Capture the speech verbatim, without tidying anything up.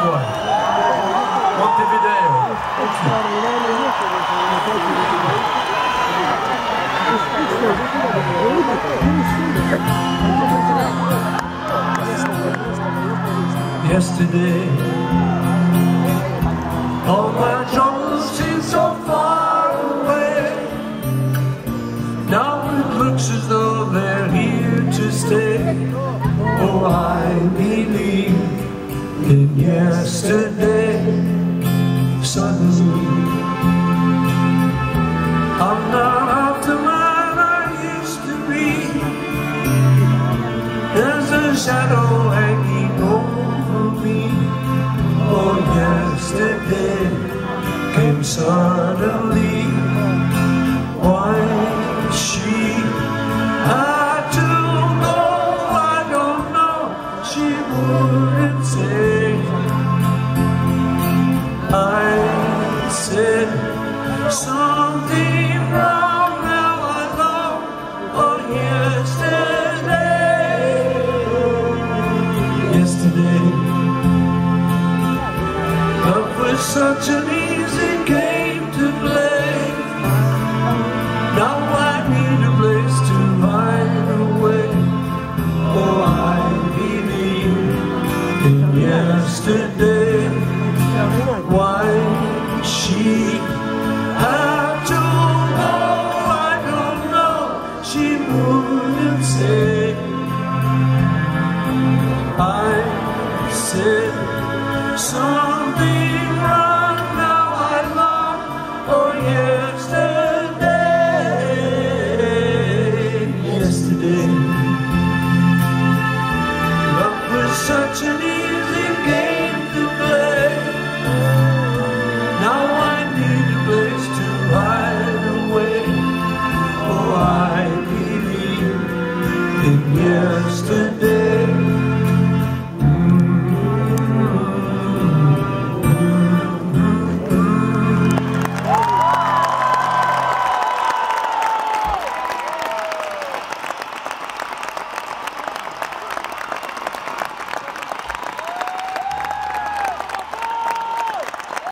cuore. Montevideo. Yesterday, all my troubles seem so far away. Now it looks as though they're here to stay. Oh, I believe in yesterday. Suddenly, I'm not half the man I used to be. There's a shadow hanging over me. Oh, yesterday came suddenly. Why she had to go, I don't know. She wouldn't say. I said something wrong, now I know. Oh, yesterday, yesterday, love was such an easy game to play. Now I need a place to hide away. Oh, I believe in yesterday. Why she had to go, I don't know. She wouldn't say. I said something wrong.